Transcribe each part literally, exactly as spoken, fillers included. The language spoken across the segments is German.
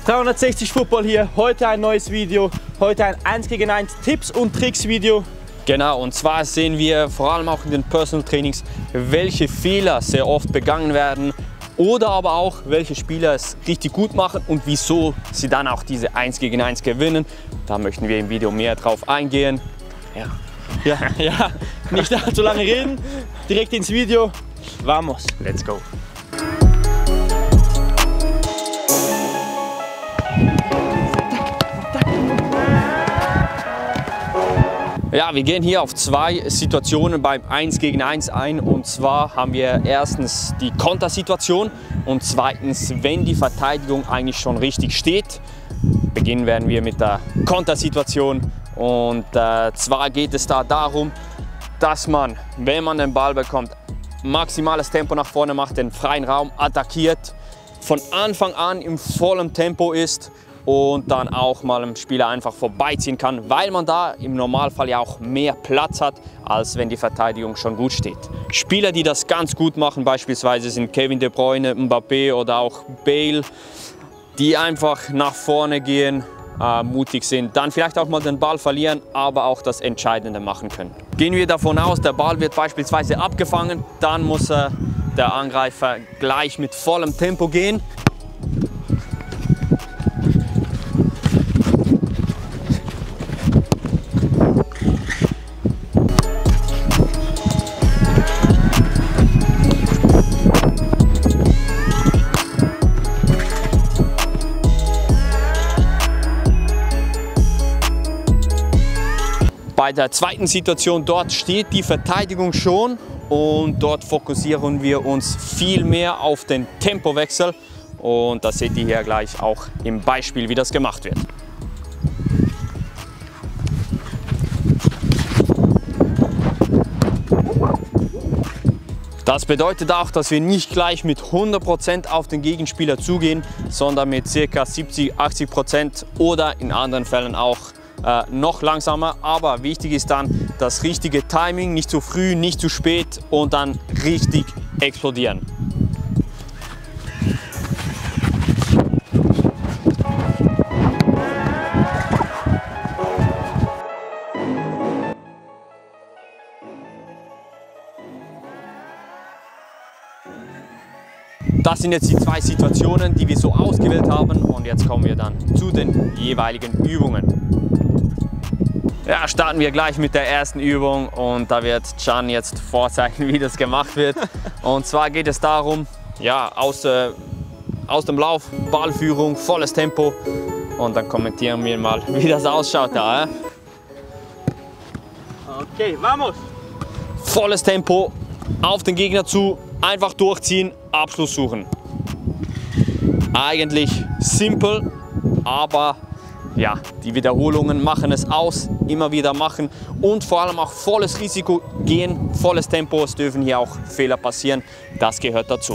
dreihundertsechzig Football hier, heute ein neues Video, heute ein eins gegen eins Tipps und Tricks Video. Genau, und zwar sehen wir vor allem auch in den Personal Trainings, welche Fehler sehr oft begangen werden oder aber auch, welche Spieler es richtig gut machen und wieso sie dann auch diese eins gegen eins gewinnen. Da möchten wir im Video mehr drauf eingehen. Ja, ja, ja. Nicht allzu lange reden, direkt ins Video. Vamos! Let's go! Ja, wir gehen hier auf zwei Situationen beim eins gegen eins ein, und zwar haben wir erstens die Kontersituation und zweitens, wenn die Verteidigung eigentlich schon richtig steht. Beginnen werden wir mit der Kontersituation, und äh, zwar geht es da darum, dass man, wenn man den Ball bekommt, maximales Tempo nach vorne macht, den freien Raum attackiert, von Anfang an im vollen Tempo ist und dann auch mal einen Spieler einfach vorbeiziehen kann, weil man da im Normalfall ja auch mehr Platz hat, als wenn die Verteidigung schon gut steht. Spieler, die das ganz gut machen, beispielsweise sind Kevin De Bruyne, Mbappé oder auch Bale, die einfach nach vorne gehen, äh, mutig sind, dann vielleicht auch mal den Ball verlieren, aber auch das Entscheidende machen können. Gehen wir davon aus, der Ball wird beispielsweise abgefangen, dann muss äh, der Angreifer gleich mit vollem Tempo gehen. Bei der zweiten Situation, dort steht die Verteidigung schon, und dort fokussieren wir uns viel mehr auf den Tempowechsel, und das seht ihr hier gleich auch im Beispiel, wie das gemacht wird. Das bedeutet auch, dass wir nicht gleich mit hundert Prozent auf den Gegenspieler zugehen, sondern mit ca. siebzig, achtzig Prozent oder in anderen Fällen auch Äh, noch langsamer, aber wichtig ist dann das richtige Timing, nicht zu früh, nicht zu spät, und dann richtig explodieren. Das sind jetzt die zwei Situationen, die wir so ausgewählt haben, und jetzt kommen wir dann zu den jeweiligen Übungen. Ja, starten wir gleich mit der ersten Übung, und da wird Can jetzt vorzeigen, wie das gemacht wird. Und zwar geht es darum, ja, aus, äh, aus dem Lauf, Ballführung, volles Tempo, und dann kommentieren wir mal, wie das ausschaut da. Äh? Okay, vamos! Volles Tempo, auf den Gegner zu, einfach durchziehen, Abschluss suchen. Eigentlich simpel, aber ja, die Wiederholungen machen es aus, immer wieder machen und vor allem auch volles Risiko gehen, volles Tempo. Es dürfen hier auch Fehler passieren, das gehört dazu.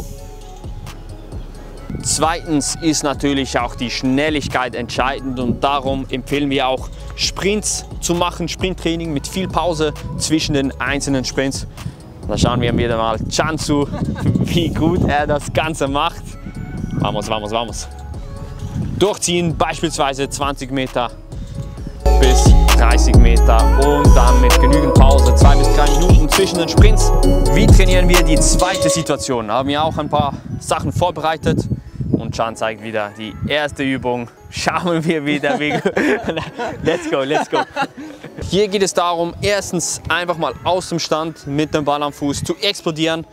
Zweitens ist natürlich auch die Schnelligkeit entscheidend, und darum empfehlen wir auch Sprints zu machen, Sprinttraining mit viel Pause zwischen den einzelnen Sprints. Da schauen wir wieder mal Can zu, wie gut er das Ganze macht. Vamos, vamos, vamos. Durchziehen, beispielsweise zwanzig Meter bis dreißig Meter, und dann mit genügend Pause, zwei bis drei Minuten zwischen den Sprints. Wie trainieren wir die zweite Situation? Haben wir auch ein paar Sachen vorbereitet, und Can zeigt wieder die erste Übung. Schauen wir wieder, wie let's go, let's go. Hier geht es darum, erstens einfach mal aus dem Stand mit dem Ball am Fuß zu explodieren.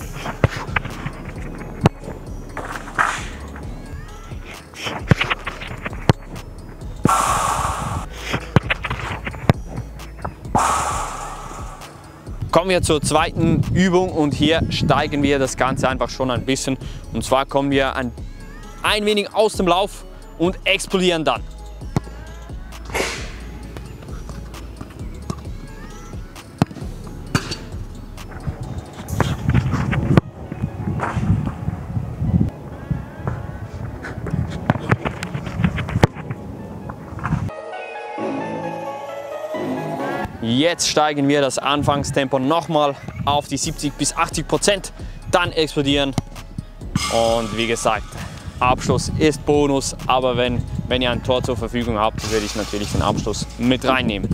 Kommen wir zur zweiten Übung, und hier steigen wir das Ganze einfach schon ein bisschen. Und zwar kommen wir ein, ein wenig aus dem Lauf und explodieren dann. Jetzt steigen wir das Anfangstempo nochmal auf die siebzig bis achtzig Prozent, dann explodieren, und wie gesagt, Abschluss ist Bonus, aber wenn, wenn ihr ein Tor zur Verfügung habt, würde ich natürlich den Abschluss mit reinnehmen.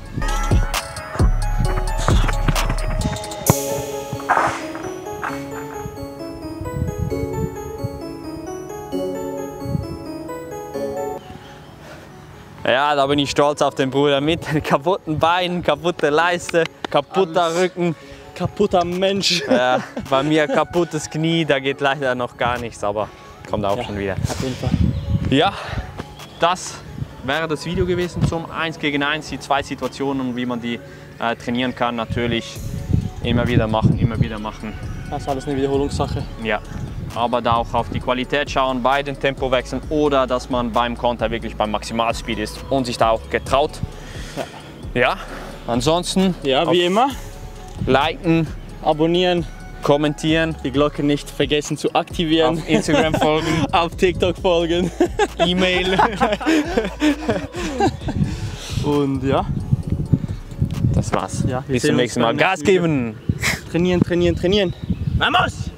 Ja, da bin ich stolz auf den Bruder mit kaputten Beinen, kaputte Leiste, kaputter Alles. Rücken. Kaputter Mensch. Ja, bei mir kaputtes Knie, da geht leider noch gar nichts, aber kommt auch Ja, schon wieder. auf jeden Fall. Ja, das wäre das Video gewesen zum eins gegen eins, die zwei Situationen und wie man die äh, trainieren kann. Natürlich immer wieder machen, immer wieder machen. Das ist alles eine Wiederholungssache. Ja, aber da auch auf die Qualität schauen bei den Tempowechseln oder dass man beim Konter wirklich beim Maximalspeed ist und sich da auch getraut. Ja, ja. Ansonsten Ja, wie immer, liken, abonnieren, kommentieren, die Glocke nicht vergessen zu aktivieren, auf Instagram folgen, auf TikTok folgen. E-Mail. Und ja, Das war's. Ja, wir Bis sehen zum uns nächsten Mal. beim Gas nächsten Video. geben! trainieren, trainieren, trainieren. Vamos!